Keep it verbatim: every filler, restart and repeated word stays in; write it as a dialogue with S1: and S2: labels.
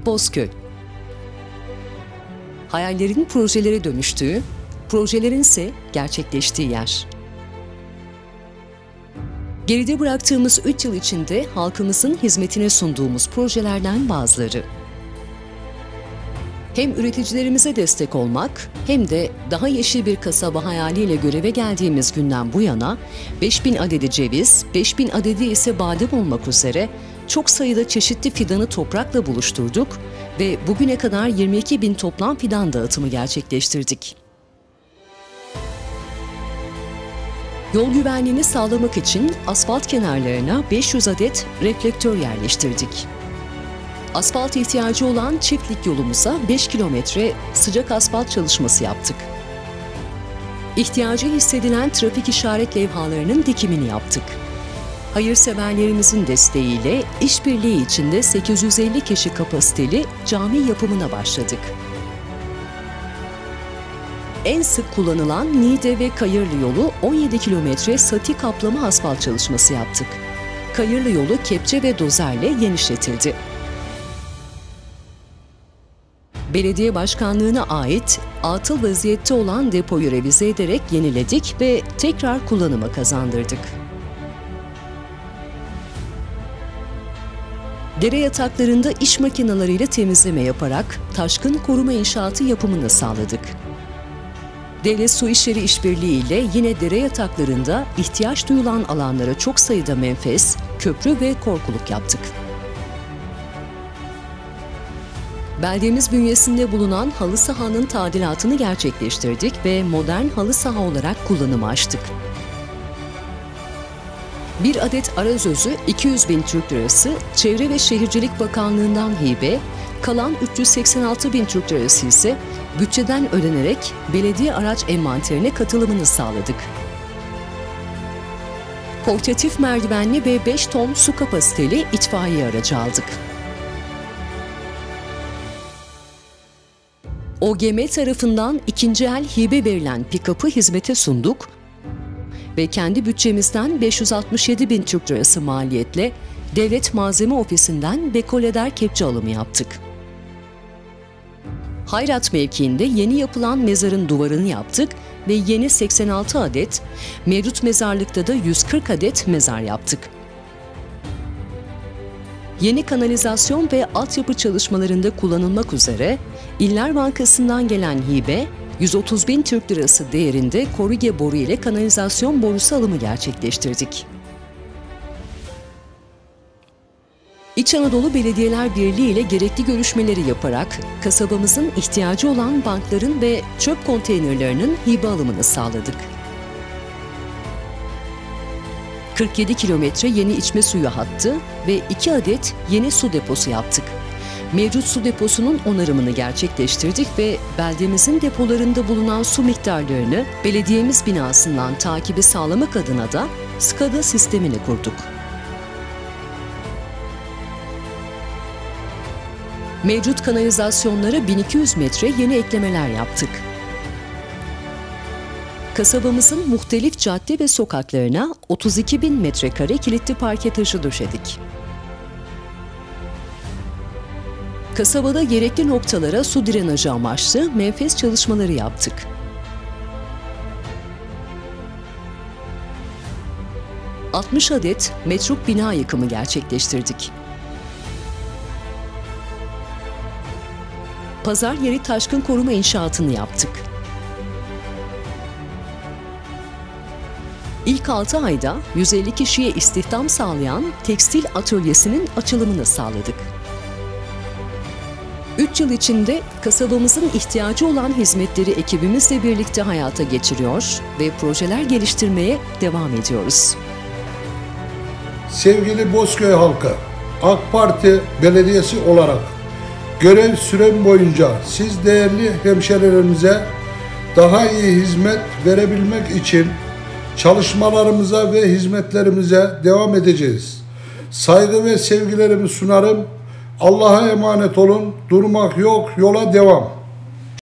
S1: Bozköy. Hayallerin projelere dönüştüğü, projelerin ise gerçekleştiği yer. Geride bıraktığımız üç yıl içinde halkımızın hizmetine sunduğumuz projelerden bazıları. Hem üreticilerimize destek olmak hem de daha yeşil bir kasaba hayaliyle göreve geldiğimiz günden bu yana beş bin adedi ceviz, beş bin adedi ise badem olmak üzere çok sayıda çeşitli fidanı toprakla buluşturduk ve bugüne kadar yirmi iki bin toplam fidan dağıtımı gerçekleştirdik. Yol güvenliğini sağlamak için asfalt kenarlarına beş yüz adet reflektör yerleştirdik. Asfalt ihtiyacı olan çiftlik yolumuza beş kilometre sıcak asfalt çalışması yaptık. İhtiyacı hissedilen trafik işaret levhalarının dikimini yaptık. Hayırseverlerimizin desteğiyle işbirliği içinde sekiz yüz elli kişi kapasiteli cami yapımına başladık. En sık kullanılan Niğde ve Kayırlı yolu on yedi kilometre sati kaplama asfalt çalışması yaptık. Kayırlı yolu kepçe ve dozerle genişletildi. Belediye başkanlığına ait atıl vaziyette olan depoyu revize ederek yeniledik ve tekrar kullanıma kazandırdık. Dere yataklarında iş makineleriyle temizleme yaparak taşkın koruma inşaatı yapımını sağladık. Devlet Su İşleri İşbirliği ile yine dere yataklarında ihtiyaç duyulan alanlara çok sayıda menfez, köprü ve korkuluk yaptık. Beldemiz bünyesinde bulunan halı sahanın tadilatını gerçekleştirdik ve modern halı saha olarak kullanıma açtık. Bir adet arazözü iki yüz bin Türk Lirası Çevre ve Şehircilik Bakanlığı'ndan hibe, kalan üç yüz seksen altı bin Türk Lirası ise bütçeden ödenerek belediye araç envanterine katılımını sağladık. Portatif merdivenli ve beş ton su kapasiteli itfaiye aracı aldık. O G M tarafından ikinci el hibe verilen pick-up'ı hizmete sunduk ve kendi bütçemizden beş yüz altmış yedi bin Türk Lirası maliyetle Devlet Malzeme Ofisi'nden bekoleder kepçe alımı yaptık. Hayrat mevkiinde yeni yapılan mezarın duvarını yaptık ve yeni seksen altı adet, mevcut mezarlıkta da yüz kırk adet mezar yaptık. Yeni kanalizasyon ve altyapı çalışmalarında kullanılmak üzere İller Bankası'ndan gelen hibe, yüz otuz bin Türk Lirası değerinde Koruge boru ile kanalizasyon borusu alımı gerçekleştirdik. İç Anadolu Belediyeler Birliği ile gerekli görüşmeleri yaparak kasabamızın ihtiyacı olan bankların ve çöp konteynerlerinin hibe alımını sağladık. kırk yedi kilometre yeni içme suyu hattı ve iki adet yeni su deposu yaptık. Mevcut su deposunun onarımını gerçekleştirdik ve beldemizin depolarında bulunan su miktarlarını belediyemiz binasından takibi sağlamak adına da SCADA sistemini kurduk. Mevcut kanalizasyonlara bin iki yüz metre yeni eklemeler yaptık. Kasabamızın muhtelif cadde ve sokaklarına otuz iki bin metrekare kilitli parke taşı döşedik. Kasabada gerekli noktalara su drenajı amaçlı menfez çalışmaları yaptık. altmış adet metruk bina yıkımı gerçekleştirdik. Pazar yeri taşkın koruma inşaatını yaptık. İlk altı ayda yüz elli kişiye istihdam sağlayan tekstil atölyesinin açılımını sağladık. üç yıl içinde kasabamızın ihtiyacı olan hizmetleri ekibimizle birlikte hayata geçiriyor ve projeler geliştirmeye devam ediyoruz.
S2: Sevgili Bozköy halkı, AK Parti Belediyesi olarak görev sürem boyunca siz değerli hemşerilerimize daha iyi hizmet verebilmek için çalışmalarımıza ve hizmetlerimize devam edeceğiz. Saygı ve sevgilerimi sunarım. Allah'a emanet olun. Durmak yok, yola devam.